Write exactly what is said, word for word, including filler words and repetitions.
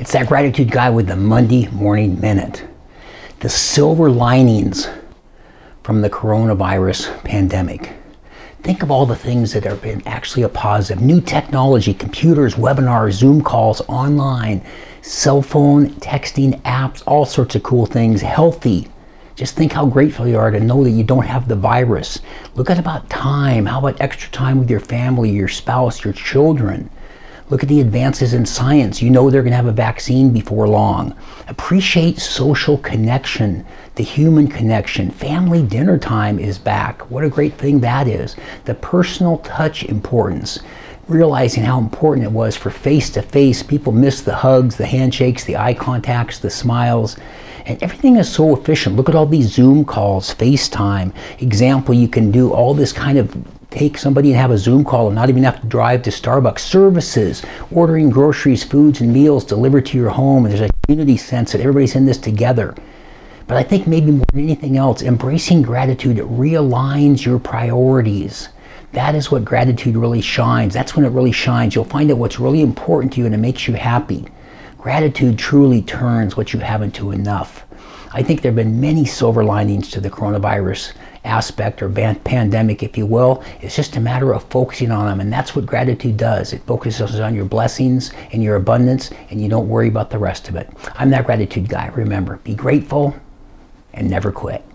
It's that gratitude guy with the Monday Morning Minute. The silver linings from the coronavirus pandemic. Think of all the things that have been actually a positive. New technology, computers, webinars, Zoom calls, online, cell phone, texting, apps, all sorts of cool things. Healthy. Just think how grateful you are to know that you don't have the virus. Look at about time. How about extra time with your family, your spouse, your children? Look at the advances in science. You know they're going to have a vaccine before long. Appreciate social connection, the human connection. Family dinner time is back. What a great thing that is. The personal touch importance. Realizing how important it was for face-to-face. People miss the hugs, the handshakes, the eye contacts, the smiles. And everything is so efficient. Look at all these Zoom calls, FaceTime. Example, you can do all this kind of take somebody and have a Zoom call and not even have to drive to Starbucks. Services, ordering groceries, foods, and meals delivered to your home. And there's a community sense that everybody's in this together. But I think maybe more than anything else, embracing gratitude, it realigns your priorities. That is what gratitude really shines. That's when it really shines. You'll find out what's really important to you and it makes you happy. Gratitude truly turns what you have into enough. I think there have been many silver linings to the coronavirus aspect or pandemic, if you will. It's just a matter of focusing on them, and that's what gratitude does. It focuses on your blessings and your abundance, and you don't worry about the rest of it. I'm that gratitude guy. Remember, be grateful and never quit.